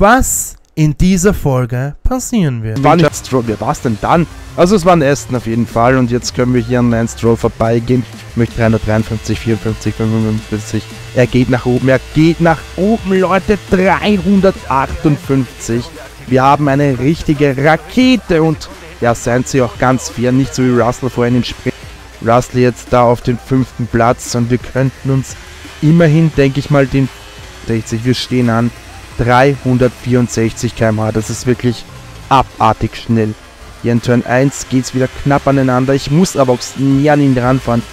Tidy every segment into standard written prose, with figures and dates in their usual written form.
was in dieser Folge passieren wird. War nicht Stroll, wer war's denn dann? Also es war ein Aston auf jeden Fall und jetzt können wir hier an Lance Stroll vorbeigehen. Ich möchte 353, 54, 55. Er geht nach oben, Leute, 358. Wir haben eine richtige Rakete und ja, seien Sie auch ganz fair, nicht so wie Russell vorhin in Sprint. Russell jetzt da auf den 5. Platz und wir könnten uns immerhin, denke ich mal, den 60, wir stehen an 364 km/h, das ist wirklich abartig schnell. Hier in Turn 1 geht es wieder knapp aneinander, ich muss aber auch näher an ihn ranfahren.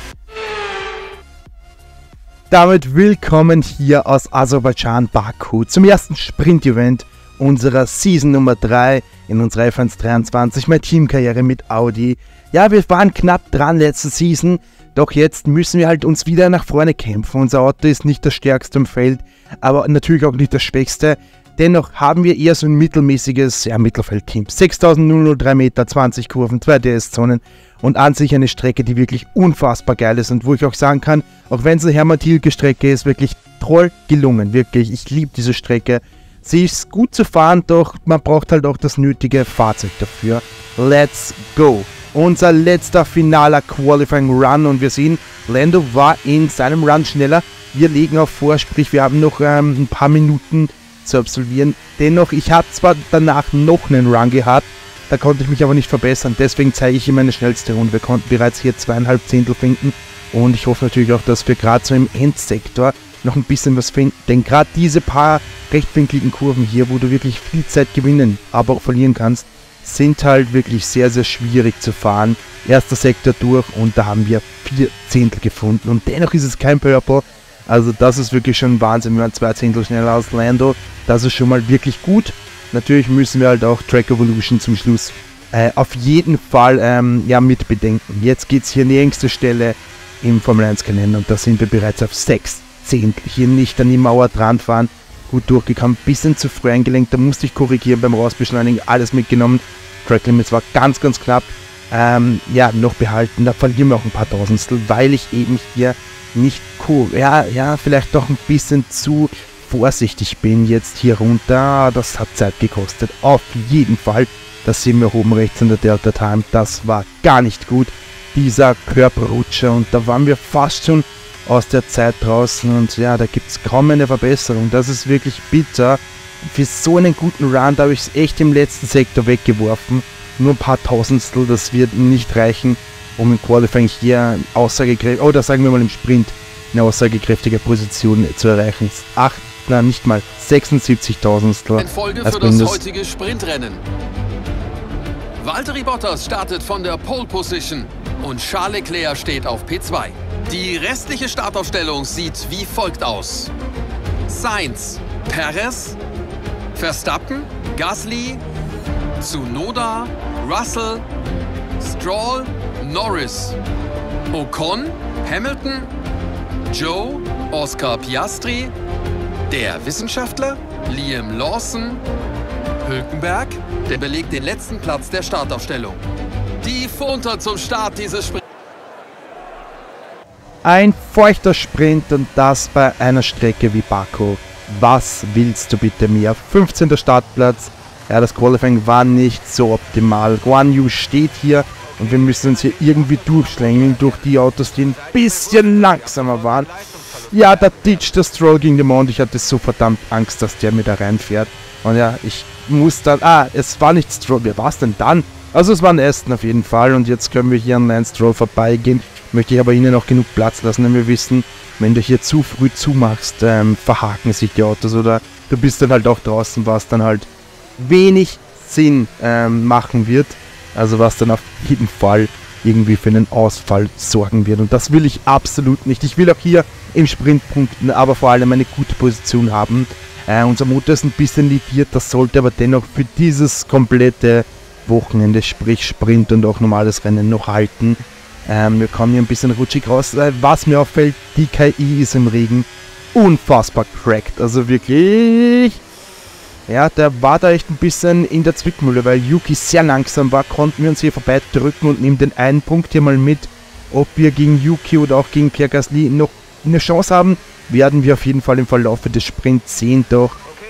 Damit willkommen hier aus Aserbaidschan Baku zum ersten Sprint-Event unserer Season Nummer 3 in unserer F1 23, meine Teamkarriere mit Audi. Ja, wir waren knapp dran letzte Season, doch jetzt müssen wir halt uns wieder nach vorne kämpfen. Unser Auto ist nicht das stärkste im Feld, aber natürlich auch nicht das schwächste. Dennoch haben wir eher so ein mittelmäßiges Mittelfeld-Team. 6.003 Meter, 20 Kurven, 2 DS-Zonen und an sich eine Strecke, die wirklich unfassbar geil ist und wo ich auch sagen kann, auch wenn es eine Hermann-Tilke-Strecke ist, wirklich toll gelungen, wirklich. Ich liebe diese Strecke. Sie ist gut zu fahren, doch man braucht halt auch das nötige Fahrzeug dafür. Let's go! Unser letzter finaler Qualifying Run und wir sehen, Lando war in seinem Run schneller. Wir legen auf vor, sprich wir haben noch ein paar Minuten zu absolvieren. Dennoch, ich habe zwar danach noch einen Run gehabt, da konnte ich mich aber nicht verbessern. Deswegen zeige ich ihm meine schnellste Runde. Wir konnten bereits hier 2,5 Zehntel finden und ich hoffe natürlich auch, dass wir gerade so im Endsektor noch ein bisschen was finden. Denn gerade diese paar rechtwinkligen Kurven hier, wo du wirklich viel Zeit gewinnen, aber auch verlieren kannst, sind halt wirklich sehr, sehr schwierig zu fahren. Erster Sektor durch und da haben wir 4 Zehntel gefunden und dennoch ist es kein Purple. Also das ist wirklich schon Wahnsinn, wir waren 2 Zehntel schneller als Lando. Das ist schon mal wirklich gut. Natürlich müssen wir halt auch Track Evolution zum Schluss auf jeden Fall mit bedenken. Jetzt geht es hier an die engste Stelle im Formel 1 Kalender und da sind wir bereits auf 6 Zehntel. Hier nicht an die Mauer dran fahren. Gut durchgekommen, bisschen zu früh eingelenkt, da musste ich korrigieren beim Rausbeschleunigen, alles mitgenommen. Track Limits war ganz, ganz knapp. Noch behalten, da verlieren wir auch ein paar Tausendstel, weil ich eben hier nicht vielleicht doch ein bisschen zu vorsichtig bin jetzt hier runter. Das hat Zeit gekostet, auf jeden Fall. Das sehen wir oben rechts in der Delta Time, das war gar nicht gut. Dieser Körperrutscher und da waren wir fast schon aus der Zeit draußen und ja, da gibt es kaum eine Verbesserung. Das ist wirklich bitter. Für so einen guten Run, da habe ich es echt im letzten Sektor weggeworfen. Nur ein paar Tausendstel, das wird nicht reichen, um im Qualifying hier oder sagen wir mal im Sprint eine aussagekräftige Position zu erreichen. Nicht mal 76 Tausendstel. Folge für das heutige Sprintrennen. Valtteri Bottas startet von der Pole Position und Charles Leclerc steht auf P2. Die restliche Startaufstellung sieht wie folgt aus: Sainz, Perez, Verstappen, Gasly, Tsunoda, Russell, Stroll, Norris, Ocon, Hamilton, Joe, Oscar Piastri, der Wissenschaftler, Liam Lawson, Hülkenberg, der belegt den letzten Platz der Startaufstellung. Die Funter zum Start dieses Sprints. Ein feuchter Sprint und das bei einer Strecke wie Baku. Was willst du bitte mehr? 15. Startplatz. Ja, das Qualifying war nicht so optimal. Guan Yu steht hier und wir müssen uns hier irgendwie durchschlängeln durch die Autos, die ein bisschen langsamer waren. Ja, da ditcht der Stroll gegen den Mond. Ich hatte so verdammt Angst, dass der mir da reinfährt. Und ja, ich muss dann... es war nicht Stroll. Wer war es denn dann? Also es war ein Aston auf jeden Fall und jetzt können wir hier an Lance Stroll vorbeigehen. Möchte ich aber ihnen auch genug Platz lassen, denn wir wissen, wenn du hier zu früh zumachst, verhaken sich die Autos oder du bist dann halt auch draußen, was dann halt wenig Sinn machen wird. Also was dann auf jeden Fall irgendwie für einen Ausfall sorgen wird und das will ich absolut nicht. Ich will auch hier im Sprint punkten, aber vor allem eine gute Position haben. Unser Motor ist ein bisschen lediert, das sollte aber dennoch für dieses komplette Wochenende, sprich Sprint und auch normales Rennen noch halten. Wir kommen hier ein bisschen rutschig raus. Was mir auffällt, die KI ist im Regen unfassbar cracked. Also wirklich... Ja, der war da echt ein bisschen in der Zwickmühle, weil Yuki sehr langsam war, konnten wir uns hier vorbei drücken und nehmen den einen Punkt hier mal mit. Ob wir gegen Yuki oder auch gegen Pierre Gasly noch eine Chance haben, werden wir auf jeden Fall im Verlauf des Sprints sehen. Doch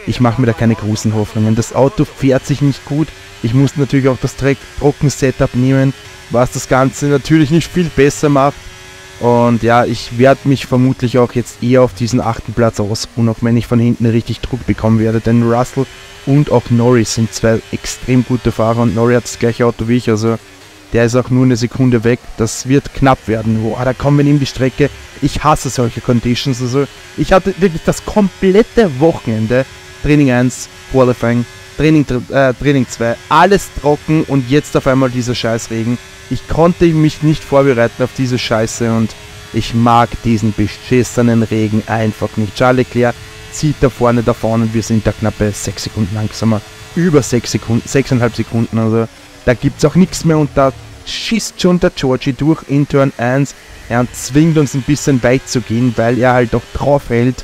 ich mache mir da keine großen Hoffnungen. Das Auto fährt sich nicht gut. Ich muss natürlich auch das Trocken-Setup nehmen, was das Ganze natürlich nicht viel besser macht. Und ja, ich werde mich vermutlich auch jetzt eher auf diesen 8. Platz ausruhen, auch wenn ich von hinten richtig Druck bekommen werde. Denn Russell und auch Norris sind zwei extrem gute Fahrer und Norris hat das gleiche Auto wie ich, also der ist auch nur eine Sekunde weg. Das wird knapp werden. Boah, da kommen wir neben die Strecke. Ich hasse solche Conditions. Also ich hatte wirklich das komplette Wochenende, Training 1, Qualifying, Training 2, alles trocken und jetzt auf einmal dieser Scheißregen. Ich konnte mich nicht vorbereiten auf diese Scheiße und ich mag diesen beschissenen Regen einfach nicht. Charles Leclerc zieht da vorne davon und wir sind da knappe 6 Sekunden langsamer. Über 6 Sekunden, 6,5 Sekunden, also da gibt es auch nichts mehr und da schießt schon der Georgie durch in Turn 1 und zwingt uns ein bisschen weit zu gehen, weil er halt auch drauf hält.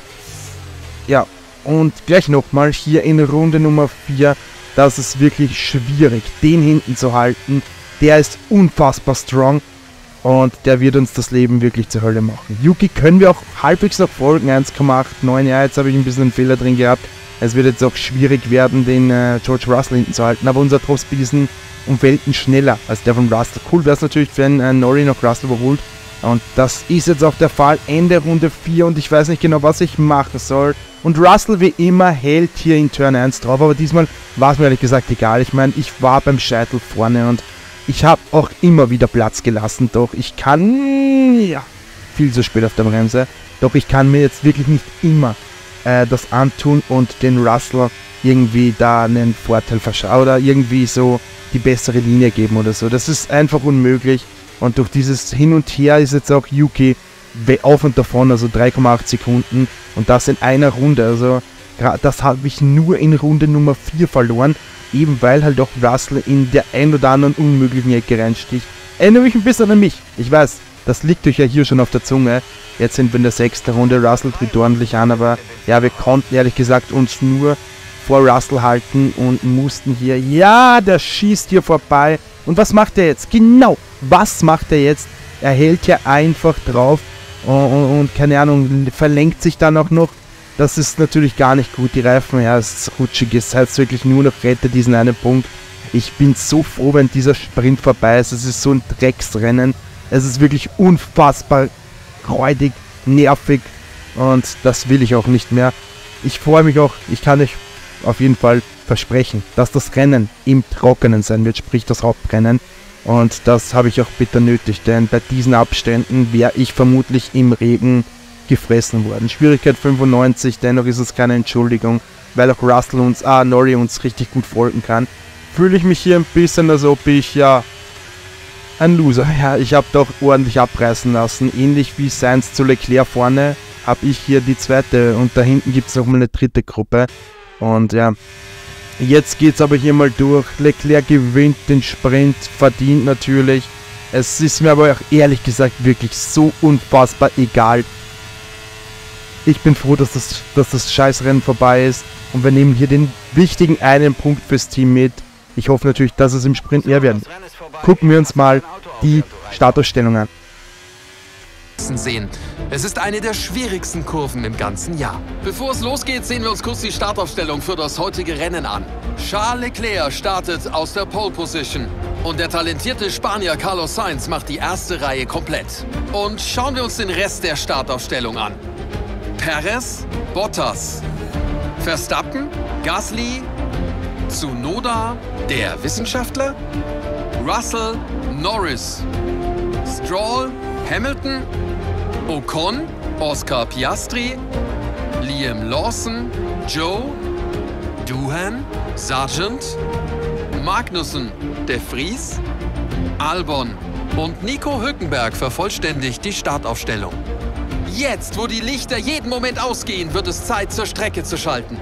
Ja, und gleich nochmal hier in Runde Nummer 4, das ist wirklich schwierig, den hinten zu halten. Der ist unfassbar strong und der wird uns das Leben wirklich zur Hölle machen. Yuki können wir auch halbwegs noch folgen, 1,89, ja, jetzt habe ich ein bisschen einen Fehler drin gehabt. Es wird jetzt auch schwierig werden, den George Russell hinten zu halten, aber unser Topspeed ist um Welten schneller als der von Russell. Cool wäre es natürlich, wenn Norris noch Russell überholt. Und das ist jetzt auch der Fall, Ende Runde 4 und ich weiß nicht genau, was ich machen soll. Und Russell wie immer hält hier in Turn 1 drauf, aber diesmal war es mir ehrlich gesagt egal. Ich meine, ich war beim Scheitel vorne und ich habe auch immer wieder Platz gelassen, doch ich kann, ja, viel zu spät auf der Bremse, doch ich kann mir jetzt wirklich nicht immer das antun und den Russell irgendwie da einen Vorteil verschaffen oder irgendwie so die bessere Linie geben oder so. Das ist einfach unmöglich und durch dieses Hin und Her ist jetzt auch Yuki auf und davon, also 3,8 Sekunden und das in einer Runde, also das habe ich nur in Runde Nummer 4 verloren, eben weil halt auch Russell in der ein oder anderen unmöglichen Ecke reinsticht. Erinnere mich ein bisschen an mich, ich weiß, das liegt euch ja hier schon auf der Zunge. Jetzt sind wir in der 6. Runde, Russell tritt ordentlich an, aber ja, wir konnten ehrlich gesagt uns nur vor Russell halten und mussten hier, ja, der schießt hier vorbei. Und was macht er jetzt? Genau, was macht er jetzt? Er hält ja einfach drauf und keine Ahnung, verlenkt sich dann auch noch. Das ist natürlich gar nicht gut, die Reifen, ja, es ist rutschig, es heißt wirklich nur noch, rette diesen einen Punkt. Ich bin so froh, wenn dieser Sprint vorbei ist, es ist so ein Drecksrennen. Es ist wirklich unfassbar räudig, nervig und das will ich auch nicht mehr. Ich freue mich auch, ich kann euch auf jeden Fall versprechen, dass das Rennen im Trockenen sein wird, sprich das Hauptrennen. Und das habe ich auch bitter nötig, denn bei diesen Abständen wäre ich vermutlich im Regen gefressen worden. Schwierigkeit 95, dennoch ist es keine Entschuldigung, weil auch Russell Norris uns richtig gut folgen kann. Fühle ich mich hier ein bisschen, als ob ich, ja, ein Loser. Ja, ich habe doch ordentlich abreißen lassen. Ähnlich wie Sainz zu Leclerc vorne, habe ich hier die zweite und da hinten gibt es nochmal eine dritte Gruppe. Und ja, jetzt geht es aber hier mal durch. Leclerc gewinnt den Sprint, verdient natürlich. Es ist mir aber auch ehrlich gesagt wirklich so unfassbar egal. Ich bin froh, dass das Scheißrennen vorbei ist und wir nehmen hier den wichtigen einen Punkt fürs Team mit. Ich hoffe natürlich, dass es im Sprint mehr werden. Gucken wir uns mal die Startausstellung an. Sehen. Es ist eine der schwierigsten Kurven im ganzen Jahr. Bevor es losgeht, sehen wir uns kurz die Startaufstellung für das heutige Rennen an. Charles Leclerc startet aus der Pole Position und der talentierte Spanier Carlos Sainz macht die erste Reihe komplett. Und schauen wir uns den Rest der Startaufstellung an. Perez, Bottas, Verstappen, Gasly, Tsunoda, der Wissenschaftler, Russell, Norris, Stroll, Hamilton, Ocon, Oscar Piastri, Liam Lawson, Joe, Doohan, Sargent, Magnussen, De Vries, Albon und Nico Hülkenberg vervollständigt die Startaufstellung. Jetzt, wo die Lichter jeden Moment ausgehen, wird es Zeit, zur Strecke zu schalten.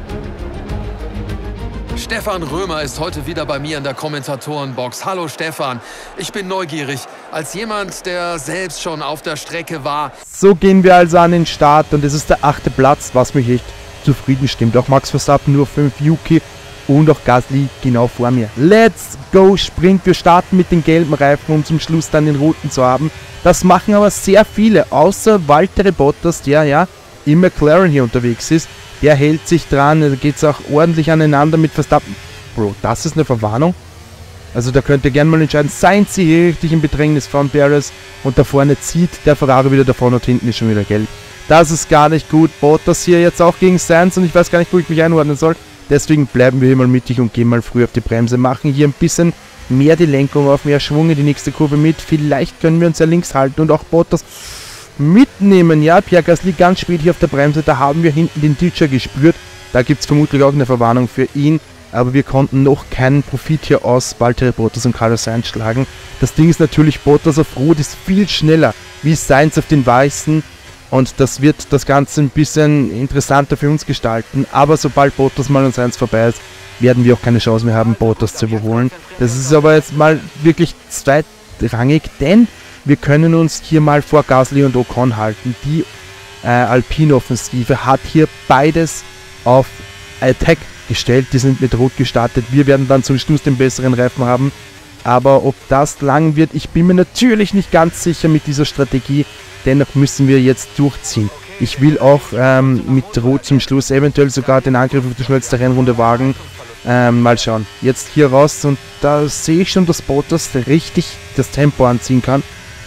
Stefan Römer ist heute wieder bei mir in der Kommentatorenbox. Hallo Stefan, ich bin neugierig. Als jemand, der selbst schon auf der Strecke war. So gehen wir also an den Start und es ist der 8. Platz, was mich echt zufrieden stimmt. Auch Max Verstappen nur 5, Yuki und auch Gasly genau vor mir. Let's go, Sprint. Wir starten mit den gelben Reifen, um zum Schluss dann den roten zu haben. Das machen aber sehr viele, außer Valtteri Bottas, der ja im McLaren hier unterwegs ist. Der hält sich dran, da geht es auch ordentlich aneinander mit Verstappen. Bro, das ist eine Verwarnung. Also da könnt ihr gerne mal entscheiden, Sainz hier richtig im Bedrängnis von Perez und da vorne zieht der Ferrari wieder davon und hinten ist schon wieder gelb. Das ist gar nicht gut. Bottas hier jetzt auch gegen Sainz und ich weiß gar nicht, wo ich mich einordnen soll. Deswegen bleiben wir hier mal mittig und gehen mal früh auf die Bremse, machen hier ein bisschen mehr die Lenkung auf, mehr Schwung in die nächste Kurve mit. Vielleicht können wir uns ja links halten und auch Bottas mitnehmen. Ja, Pierre Gasly ganz spät hier auf der Bremse, da haben wir hinten den Ditcher gespürt. Da gibt es vermutlich auch eine Verwarnung für ihn. Aber wir konnten noch keinen Profit hier aus Valtteri Bottas und Carlos Sainz schlagen. Das Ding ist natürlich, Bottas auf Rot ist viel schneller wie Sainz auf den Weißen. Und das wird das Ganze ein bisschen interessanter für uns gestalten. Aber sobald Bottas mal an Sainz vorbei ist, werden wir auch keine Chance mehr haben, Bottas zu überholen. Das ist aber jetzt mal wirklich zweitrangig, denn wir können uns hier mal vor Gasly und Ocon halten. Die Alpine-Offensive hat hier beides auf Attack gestellt, die sind mit Rot gestartet. Wir werden dann zum Schluss den besseren Reifen haben. Aber ob das lang wird, ich bin mir natürlich nicht ganz sicher mit dieser Strategie. Dennoch müssen wir jetzt durchziehen. Ich will auch mit Rot zum Schluss eventuell sogar den Angriff auf die schnellste Rennrunde wagen. Mal schauen. Jetzt hier raus und da sehe ich schon, dass Bottas richtig das Tempo anziehen kann.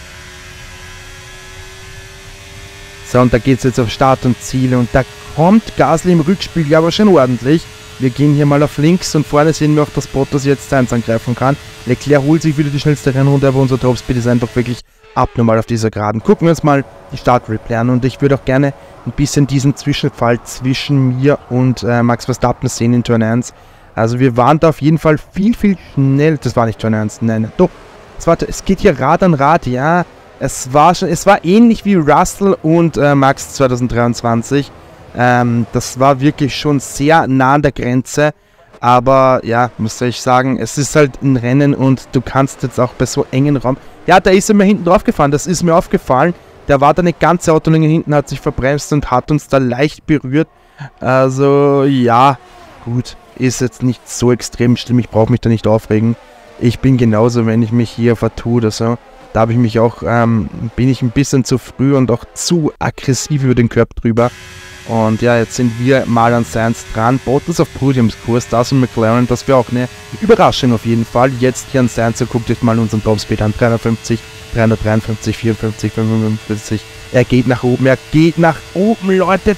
So, und da geht es jetzt auf Start und Ziele und da kommt Gasly im Rückspiegel aber schon ordentlich. Wir gehen hier mal auf links und vorne sehen wir auch, dass Bottas jetzt Sainz angreifen kann. Leclerc holt sich wieder die schnellste Rennrunde, aber unser Topspeed ist einfach wirklich abnormal auf dieser Geraden. Gucken wir uns mal die Startreplay an und ich würde auch gerne ein bisschen diesen Zwischenfall zwischen mir und Max Verstappen sehen in Turn 1. Also wir waren da auf jeden Fall viel schnell. Das war nicht Turn 1, nein, doch. Es geht hier Rad an Rad, ja. Es war ähnlich wie Russell und Max 2023. Das war wirklich schon sehr nah an der Grenze, aber ja, muss ich sagen, es ist halt ein Rennen und du kannst jetzt auch bei so engen Raum, ja, da ist er mir hinten drauf gefahren, das ist mir aufgefallen, der war da eine ganze Autolänge hinten, hat sich verbremst und hat uns da leicht berührt, also ja, gut, ist jetzt nicht so extrem schlimm, ich brauche mich da nicht aufregen, ich bin genauso, wenn ich mich hier vertue oder so, da habe ich mich auch, bin ich ein bisschen zu früh und auch zu aggressiv über den Körper drüber. Und ja, jetzt sind wir mal an Sainz dran. Bottas auf Podiumskurs, das und McLaren, das wäre auch eine Überraschung auf jeden Fall. Jetzt hier an Sainz, guckt euch mal unseren Topspeed an. 350, 353, 54, 55. Er geht nach oben, Leute,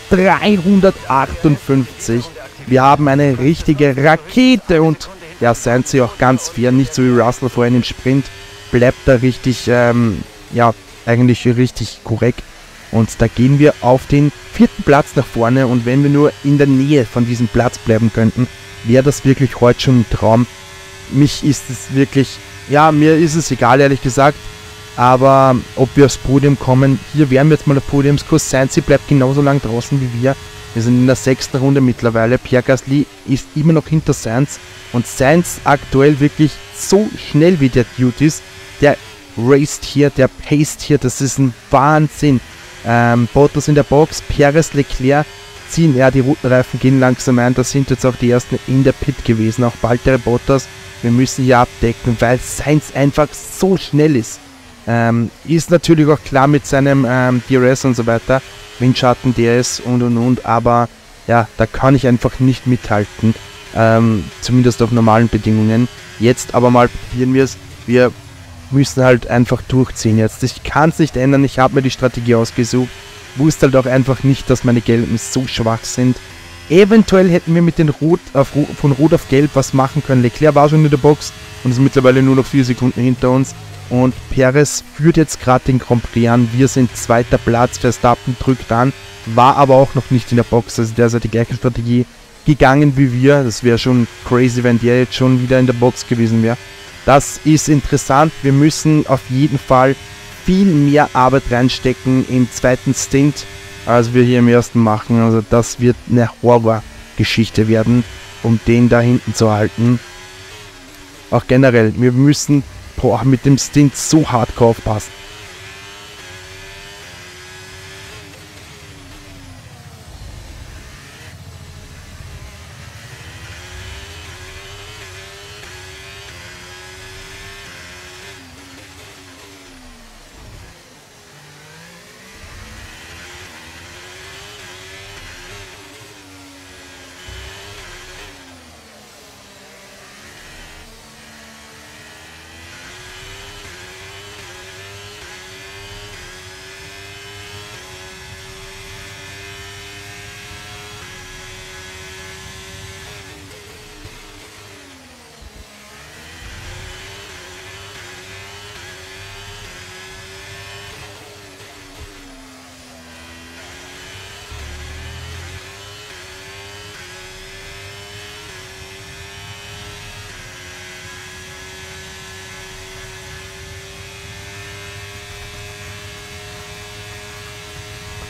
358. Wir haben eine richtige Rakete und ja, Sainz hier auch ganz fair, nicht so wie Russell vorhin im Sprint. Bleibt da richtig, ja, eigentlich richtig korrekt. Und da gehen wir auf den 4. Platz nach vorne und wenn wir nur in der Nähe von diesem Platz bleiben könnten, wäre das wirklich heute schon ein Traum. Mich ist es wirklich, ja, mir ist es egal, ehrlich gesagt, aber ob wir aufs Podium kommen, hier wären wir jetzt mal auf Podiumskurs. Sainz bleibt genauso lang draußen wie wir. Wir sind in der 6. Runde mittlerweile. Pierre Gasly ist immer noch hinter Sainz und Sainz aktuell wirklich so schnell wie der Dude ist, der raced hier, der paced hier, das ist ein Wahnsinn. Bottas in der Box, Perez, Leclerc ziehen, ja, die roten Reifen gehen langsam ein, da sind jetzt auch die ersten in der Pit gewesen, auch Valtteri Bottas, wir müssen hier abdecken, weil Sainz einfach so schnell ist. Ist natürlich auch klar mit seinem DRS und so weiter, Windschatten, DRS und, aber ja, da kann ich einfach nicht mithalten, zumindest auf normalen Bedingungen. Jetzt aber mal probieren wir es, wir müssen halt einfach durchziehen jetzt. Ich kann es nicht ändern, ich habe mir die Strategie ausgesucht. Wusste halt auch einfach nicht, dass meine Gelben so schwach sind. Eventuell hätten wir mit den von Rot auf Gelb was machen können. Leclerc war schon in der Box und ist mittlerweile nur noch 4 Sekunden hinter uns. Und Perez führt jetzt gerade den Grand Prix an. Wir sind 2. Platz, Verstappen drückt an, war aber auch noch nicht in der Box. Also der hat die gleiche Strategie gegangen wie wir. Das wäre schon crazy, wenn der jetzt schon wieder in der Box gewesen wäre. Das ist interessant, wir müssen auf jeden Fall viel mehr Arbeit reinstecken im zweiten Stint, als wir hier im ersten machen. Also das wird eine Horrorgeschichte werden, um den da hinten zu halten. Auch generell, wir müssen mit dem Stint so hardcore aufpassen.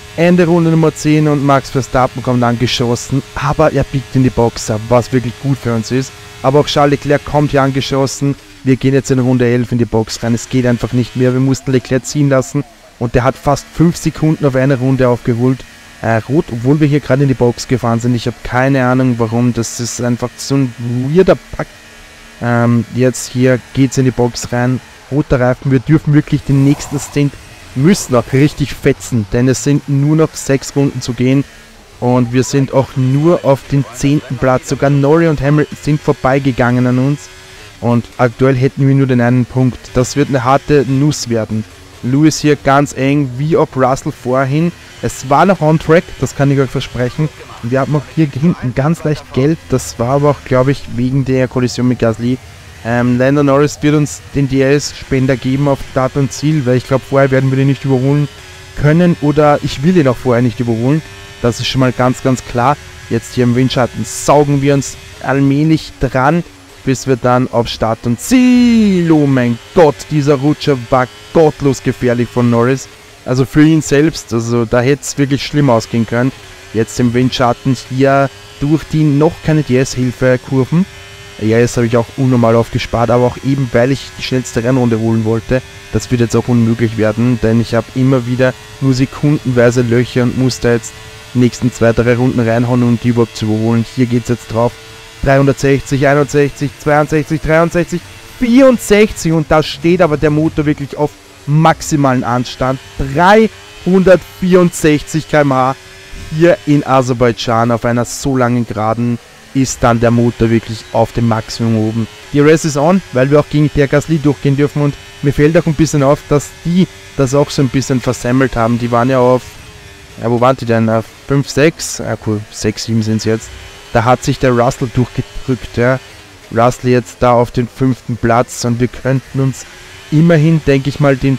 Ende Runde Nummer 10 und Max Verstappen kommt angeschossen, aber er biegt in die Box ab, was wirklich gut für uns ist. Aber auch Charles Leclerc kommt hier angeschossen. Wir gehen jetzt in Runde 11 in die Box rein. Es geht einfach nicht mehr. Wir mussten Leclerc ziehen lassen und der hat fast 5 Sekunden auf eine Runde aufgeholt. Rot, obwohl wir hier gerade in die Box gefahren sind. Ich habe keine Ahnung warum. Das ist einfach so ein weirder Pack. Jetzt hier geht's in die Box rein. Roter Reifen. Wir dürfen wirklich den nächsten Stint müssen auch richtig fetzen, denn es sind nur noch 6 Runden zu gehen und wir sind auch nur auf den 10. Platz. Sogar Norris und Hamilton sind vorbeigegangen an uns und aktuell hätten wir nur den einen Punkt. Das wird eine harte Nuss werden. Lewis hier ganz eng, wie auch Russell vorhin. Es war noch on track, das kann ich euch versprechen. Wir haben auch hier hinten ganz leicht gelb, das war aber auch, glaube ich, wegen der Kollision mit Gasly. Lando Norris wird uns den DRS-Spender geben auf Start und Ziel, weil ich glaube, vorher werden wir den nicht überholen können oder ich will ihn auch vorher nicht überholen. Das ist schon mal ganz, ganz klar. Jetzt hier im Windschatten saugen wir uns allmählich dran, bis wir dann auf Start und Ziel. Oh mein Gott, dieser Rutscher war gottlos gefährlich von Norris. Also für ihn selbst, also da hätte es wirklich schlimm ausgehen können. Jetzt im Windschatten hier durch die noch keine DRS-Hilfe-Kurven. Ja, jetzt habe ich auch unnormal aufgespart, aber auch eben, weil ich die schnellste Rennrunde holen wollte. Das wird jetzt auch unmöglich werden, denn ich habe immer wieder nur sekundenweise Löcher und muss da jetzt die nächsten 2-3 Runden reinhauen, um die überhaupt zu überholen. Hier geht es jetzt drauf. 360, 61, 62, 63, 64 und da steht aber der Motor wirklich auf maximalen Anstand. 364 km/h hier in Aserbaidschan auf einer so langen Geraden. Ist dann der Motor wirklich auf dem Maximum oben. Die Race ist on, weil wir auch gegen Pierre Gasly durchgehen dürfen und mir fällt auch ein bisschen auf, dass die das auch so ein bisschen versemmelt haben. Die waren ja auf, ja wo waren die denn? Auf 5, 6? Ja cool, 6, 7 sind es jetzt. Da hat sich der Russell durchgedrückt, ja. Russell jetzt da auf den 5. Platz und wir könnten uns immerhin, denke ich mal, den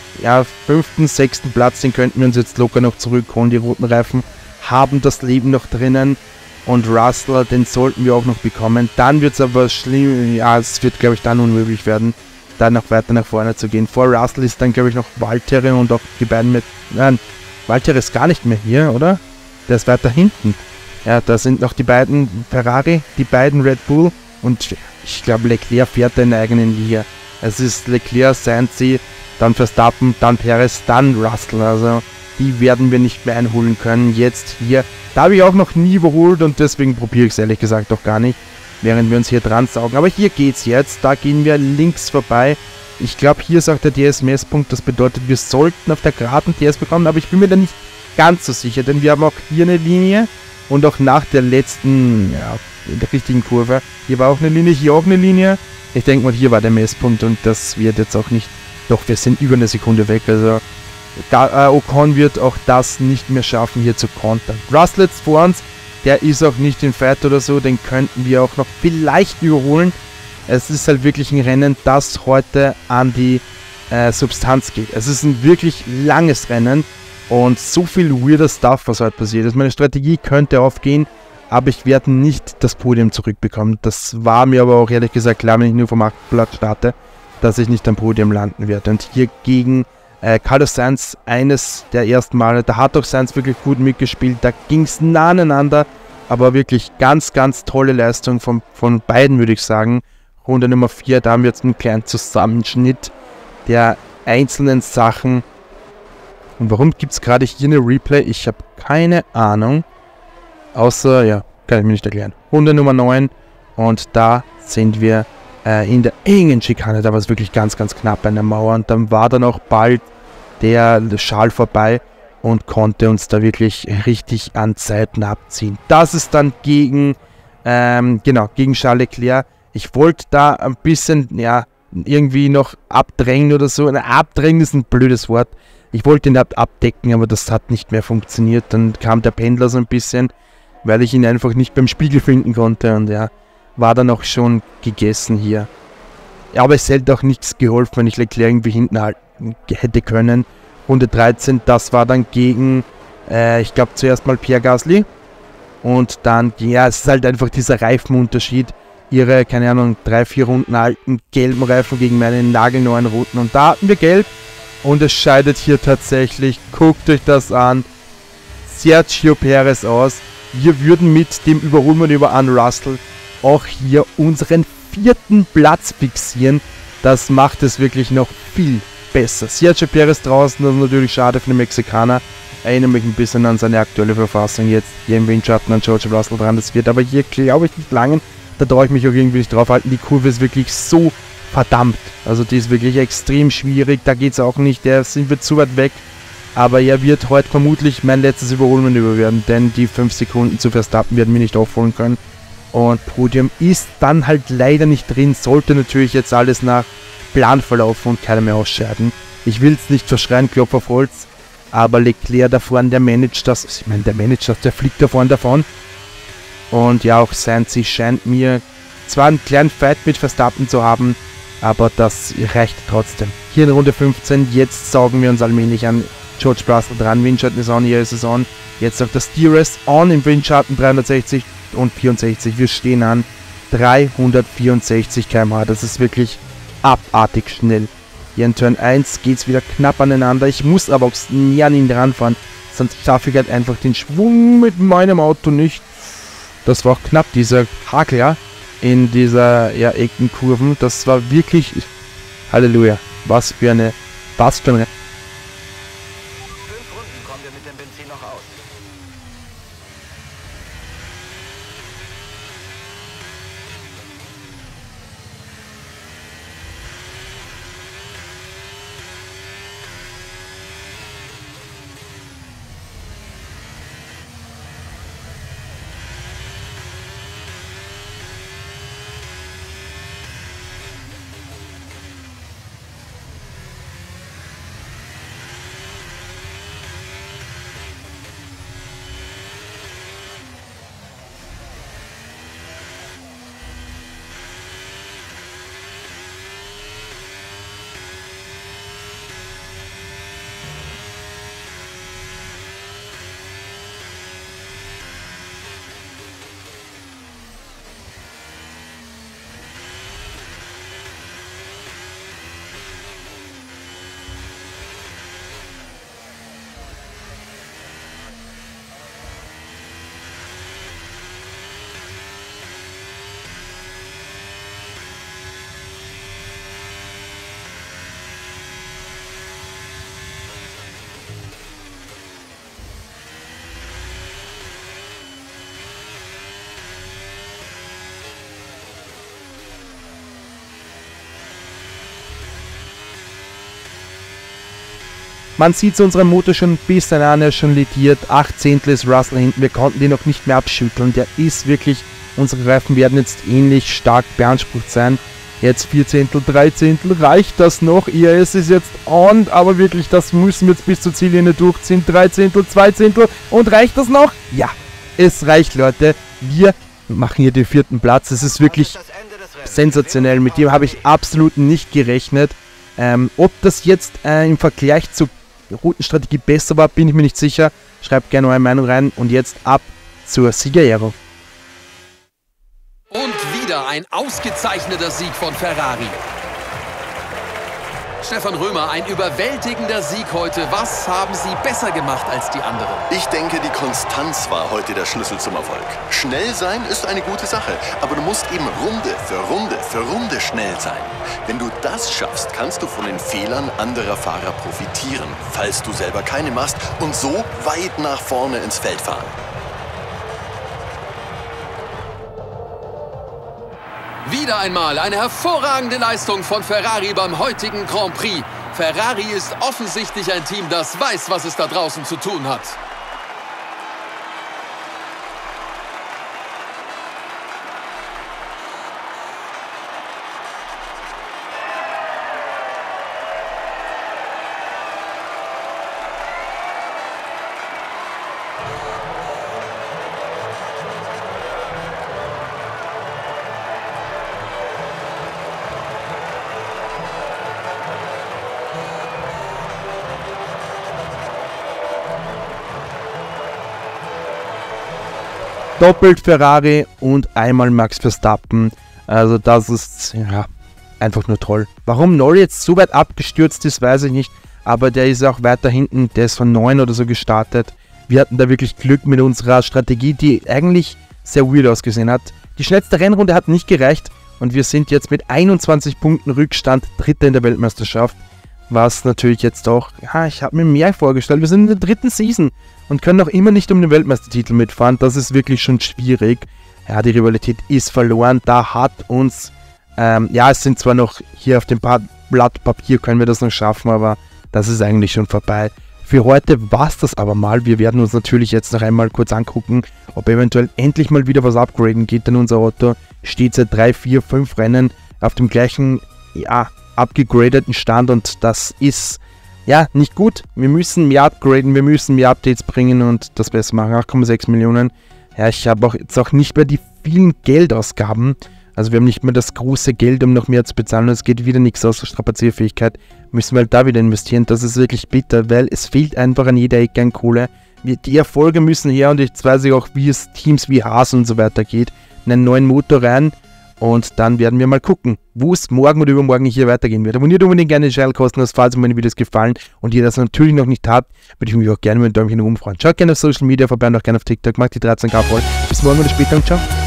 5., 6. Platz, den könnten wir uns jetzt locker noch zurückholen. Die roten Reifen haben das Leben noch drinnen. Und Russell, den sollten wir auch noch bekommen. Dann wird es aber schlimm, ja, es wird, glaube ich, dann unmöglich werden, dann noch weiter nach vorne zu gehen. Vor Russell ist dann, glaube ich, noch Valtteri und auch die beiden mit, nein, Valtteri ist gar nicht mehr hier, oder? Der ist weiter hinten. Ja, da sind noch die beiden Ferrari, die beiden Red Bull und ich glaube, Leclerc fährt in der eigenen Liga. Es ist Leclerc, Sainz, dann Verstappen, dann Perez, dann Russell, also die werden wir nicht mehr einholen können. Jetzt hier, da habe ich auch noch nie überholt und deswegen probiere ich es ehrlich gesagt auch gar nicht, während wir uns hier dran saugen. Aber hier geht's jetzt, da gehen wir links vorbei. Ich glaube, hier ist auch der DRS-Messpunkt, das bedeutet, wir sollten auf der Geraden DRS bekommen, aber ich bin mir da nicht ganz so sicher, denn wir haben auch hier eine Linie und auch nach der letzten, ja, in der richtigen Kurve, hier war auch eine Linie, hier auch eine Linie. Ich denke mal, hier war der Messpunkt und das wird jetzt auch nicht, doch wir sind über eine Sekunde weg, also Ocon wird auch das nicht mehr schaffen, hier zu kontern. Russell jetzt vor uns, der ist auch nicht in Fett oder so, den könnten wir auch noch vielleicht überholen. Es ist halt wirklich ein Rennen, das heute an die Substanz geht. Es ist ein wirklich langes Rennen und so viel weirder Stuff, was heute passiert ist. Meine Strategie könnte aufgehen, aber ich werde nicht das Podium zurückbekommen. Das war mir aber auch ehrlich gesagt klar, wenn ich nur vom 8. Platz starte, dass ich nicht am Podium landen werde. Und hier gegen Carlos Sainz, eines der ersten Male, da hat auch Sainz wirklich gut mitgespielt, da ging es nah aneinander, aber wirklich ganz, ganz tolle Leistung von beiden, würde ich sagen. Runde Nummer 4, da haben wir jetzt einen kleinen Zusammenschnitt der einzelnen Sachen. Und warum gibt es gerade hier eine Replay? Ich habe keine Ahnung, außer, ja, kann ich mir nicht erklären. Runde Nummer 9 und da sind wir in der engen Schikane, da war es wirklich ganz, ganz knapp an der Mauer und dann war dann auch bald der Schal vorbei und konnte uns da wirklich richtig an Zeiten abziehen. Das ist dann gegen Charles Leclerc. Ich wollte da ein bisschen, ja, irgendwie noch abdrängen oder so. Abdrängen ist ein blödes Wort. Ich wollte ihn abdecken, aber das hat nicht mehr funktioniert. Dann kam der Pendler so ein bisschen, weil ich ihn einfach nicht beim Spiegel finden konnte und ja, war dann auch schon gegessen hier. Ja, aber es hätte auch nichts geholfen, wenn ich Leclerc irgendwie hinten halten hätte können. Runde 13, das war dann gegen, ich glaube zuerst mal Pierre Gasly. Und dann, ja, es ist halt einfach dieser Reifenunterschied. Ihre, keine Ahnung, 3-4 Runden alten gelben Reifen gegen meinen nagelneuen roten. Und da hatten wir gelb. Und es scheidet hier tatsächlich, guckt euch das an, Sergio Perez aus. Wir würden mit dem Überholmann über Russell auch hier unseren 4. Platz fixieren. Das macht es wirklich noch viel besser. Sergio Perez draußen, das ist natürlich schade für den Mexikaner. Erinnere mich ein bisschen an seine aktuelle Verfassung jetzt hier im Windschatten an George Russell dran. Das wird aber hier, glaube ich, nicht langen. Da traue ich mich auch irgendwie nicht drauf halten. Die Kurve ist wirklich so verdammt. Also die ist wirklich extrem schwierig. Da geht es auch nicht. Der wird zu weit weg. Aber er wird heute vermutlich mein letztes Überholmanöver werden. Denn die 5 Sekunden zu Verstappen werden wir nicht aufholen können. Und Podium ist dann halt leider nicht drin. Sollte natürlich jetzt alles nach Plan verlaufen und keiner mehr ausscheiden. Ich will es nicht verschreien, Klopf auf Holz. Aber Leclerc da vorne, der managt das. Ich meine, der fliegt da vorne davon. Und ja, auch Sainz scheint mir zwar einen kleinen Fight mit Verstappen zu haben, aber das reicht trotzdem. Hier in Runde 15, jetzt saugen wir uns allmählich an George Russell dran. Windschatten ist on, hier ist es on. Jetzt auch das DRS on im Windschatten 360 und 64. Wir stehen an 364 km/h. Das ist wirklich abartig schnell. Hier in Turn 1 geht es wieder knapp aneinander. Ich muss aber auch näher an ihn ranfahren, sonst schaffe ich halt einfach den Schwung mit meinem Auto nicht. Das war auch knapp, dieser Hakel in dieser Eckenkurven. Das war wirklich, Halleluja, was für ein 5 Runden kommen wir mit dem Benzin noch aus. Man sieht unserem Motor schon ein bisschen an, er ist schon lediert. 8 Zehntel ist Russell hinten, wir konnten den noch nicht mehr abschütteln. Der ist wirklich, unsere Reifen werden jetzt ähnlich stark beansprucht sein. Jetzt 4 Zehntel, 3 Zehntel, reicht das noch? IAS ist jetzt on, aber wirklich, das müssen wir jetzt bis zur Ziellinie durchziehen. 3 Zehntel, 2 Zehntel und reicht das noch? Ja, es reicht, Leute. Wir machen hier den 4. Platz. Es ist wirklich sensationell, mit dem habe ich absolut nicht gerechnet. Ob das jetzt im Vergleich zur Routenstrategie besser war, bin ich mir nicht sicher. Schreibt gerne eure Meinung rein und jetzt ab zur Siegerehrung. Und wieder ein ausgezeichneter Sieg von Ferrari. Stefan Römer, ein überwältigender Sieg heute. Was haben Sie besser gemacht als die anderen? Ich denke, die Konstanz war heute der Schlüssel zum Erfolg. Schnell sein ist eine gute Sache, aber du musst eben Runde für Runde für Runde schnell sein. Wenn du das schaffst, kannst du von den Fehlern anderer Fahrer profitieren, falls du selber keine machst, und so weit nach vorne ins Feld fahren. Wieder einmal eine hervorragende Leistung von Ferrari beim heutigen Grand Prix. Ferrari ist offensichtlich ein Team, das weiß, was es da draußen zu tun hat. Doppelt Ferrari und einmal Max Verstappen. Also das ist ja einfach nur toll. Warum Norris jetzt so weit abgestürzt ist, weiß ich nicht. Aber der ist auch weiter hinten, der ist von 9 oder so gestartet. wir hatten da wirklich Glück mit unserer Strategie, die eigentlich sehr weird ausgesehen hat. Die schnellste Rennrunde hat nicht gereicht und wir sind jetzt mit 21 Punkten Rückstand Dritter in der Weltmeisterschaft. Was natürlich jetzt auch, ja, ich habe mir mehr vorgestellt. Wir sind in der 3. Season und können noch immer nicht um den Weltmeistertitel mitfahren. Das ist wirklich schon schwierig. Ja, die Rivalität ist verloren. Da hat uns, ja, es sind zwar noch hier auf dem Blatt Papier, können wir das noch schaffen, aber das ist eigentlich schon vorbei. Für heute war es das aber mal. Wir werden uns natürlich jetzt noch einmal kurz angucken, ob eventuell endlich mal wieder was upgraden geht, denn unser Auto steht seit 3, 4, 5 Rennen auf dem gleichen, ja, abgegradeten Stand und das ist ja nicht gut. Wir müssen mehr upgraden, wir müssen mehr Updates bringen und das besser machen. 8,6 Millionen. Ja, ich habe auch jetzt auch nicht mehr die vielen Geldausgaben. Also wir haben nicht mehr das große Geld, um noch mehr zu bezahlen. Es geht wieder nichts aus der Strapazierfähigkeit. Müssen wir halt da wieder investieren. Das ist wirklich bitter, weil es fehlt einfach an jeder Ecke an Kohle. Die Erfolge müssen her und jetzt weiß ich auch, wie es Teams wie Haas und so weiter geht. Einen neuen Motor rein. Und dann werden wir mal gucken, wo es morgen oder übermorgen hier weitergehen wird. Abonniert unbedingt gerne den Channel kostenlos, falls euch meine Videos gefallen. Und ihr das natürlich noch nicht habt, würde ich mich auch gerne mit einem Däumchen nach oben freuen. Schaut gerne auf Social Media vorbei und auch gerne auf TikTok. Macht die 13K voll. Bis morgen oder später und ciao.